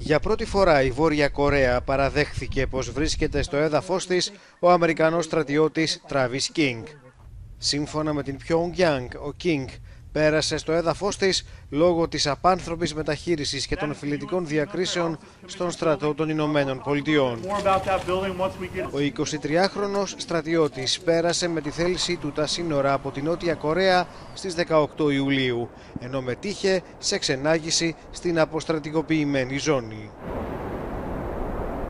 Για πρώτη φορά η Βόρεια Κορέα παραδέχθηκε πως βρίσκεται στο έδαφος της ο Αμερικανός στρατιώτης Travis King. Σύμφωνα με την Pyongyang, ο King πέρασε στο έδαφος της λόγω της απάνθρωπης μεταχείρισης και των φιλετικών διακρίσεων στον στρατό των Ηνωμένων Πολιτειών. Ο 23χρονος στρατιώτης πέρασε με τη θέλησή του τα σύνορα από την Νότια Κορέα στις 18 Ιουλίου, ενώ μετήχε σε ξενάγηση στην αποστρατικοποιημένη ζώνη.